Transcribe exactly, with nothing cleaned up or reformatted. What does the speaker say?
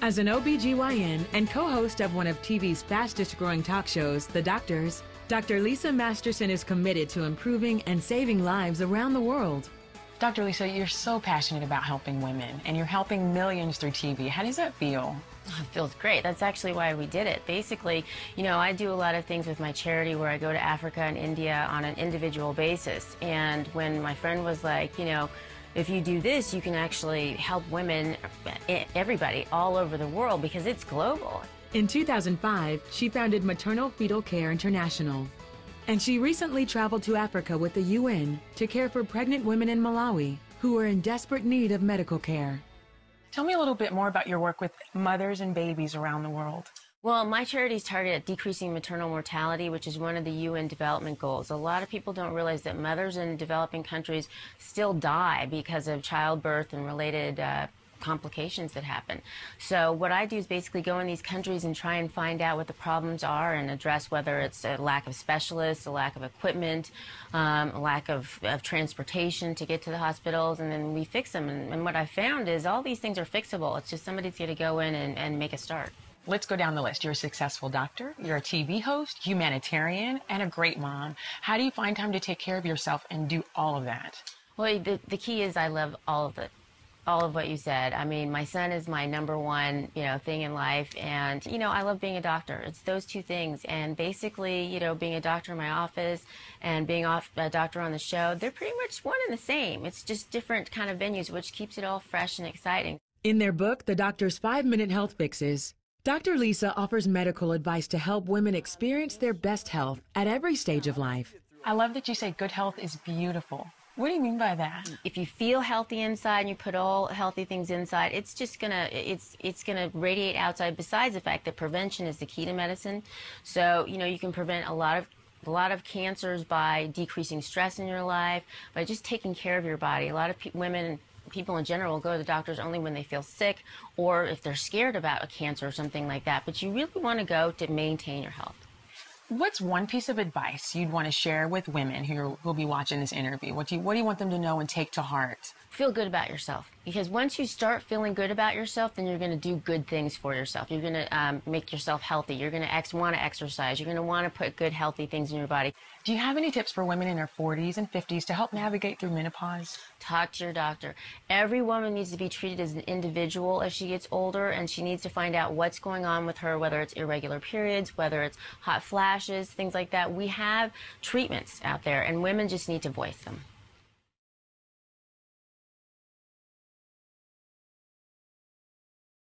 As an O B G Y N and co-host of one of T V's fastest growing talk shows, The Doctors, Doctor Lisa Masterson is committed to improving and saving lives around the world. Doctor Lisa, you're so passionate about helping women, and you're helping millions through T V. How does that feel? It feels great. That's actually why we did it. Basically, you know, I do a lot of things with my charity where I go to Africa and India on an individual basis. And when my friend was like, you know, if you do this, you can actually help women, everybody, all over the world, because it's global. In two thousand five, she founded Maternal Fetal Care International. And she recently traveled to Africa with the U N to care for pregnant women in Malawi who are in desperate need of medical care. Tell me a little bit more about your work with mothers and babies around the world. Well, my charity is targeted at decreasing maternal mortality, which is one of the U N development goals. A lot of people don't realize that mothers in developing countries still die because of childbirth and related uh, complications that happen. So what I do is basically go in these countries and try and find out what the problems are and address whether it's a lack of specialists, a lack of equipment, um, a lack of, of transportation to get to the hospitals, and then we fix them. And, and what I found is all these things are fixable. It's just somebody's got to go in and, and make a start. Let's go down the list. You're a successful doctor, you're a T V host, humanitarian, and a great mom. How do you find time to take care of yourself and do all of that? Well, the, the key is I love all of it. All of what you said. I mean, my son is my number one, you know, thing in life, and, you know, I love being a doctor. It's those two things, and basically, you know, being a doctor in my office and being off, a doctor on the show, they're pretty much one and the same. It's just different kind of venues, which keeps it all fresh and exciting. In their book, The Doctor's Five-Minute Health Fixes, Doctor Lisa offers medical advice to help women experience their best health at every stage of life. I love that you say good health is beautiful. What do you mean by that? If you feel healthy inside and you put all healthy things inside, it's just gonna it's it's gonna radiate outside. Besides the fact that prevention is the key to medicine, so you know you can prevent a lot of a lot of cancers by decreasing stress in your life, by just taking care of your body. A lot of pe women. People in general go to the doctors only when they feel sick or if they're scared about a cancer or something like that. But you really want to go to maintain your health. What's one piece of advice you'd want to share with women who will be watching this interview? What do you, what do you want them to know and take to heart? Feel good about yourself. Because once you start feeling good about yourself, then you're going to do good things for yourself. You're going to um, make yourself healthy. You're going to ex want to exercise. You're going to want to put good, healthy things in your body. Do you have any tips for women in their forties and fifties to help navigate through menopause? Talk to your doctor. Every woman needs to be treated as an individual as she gets older, and she needs to find out what's going on with her, whether it's irregular periods, whether it's hot flashes, things like that. We have treatments out there, and women just need to voice them.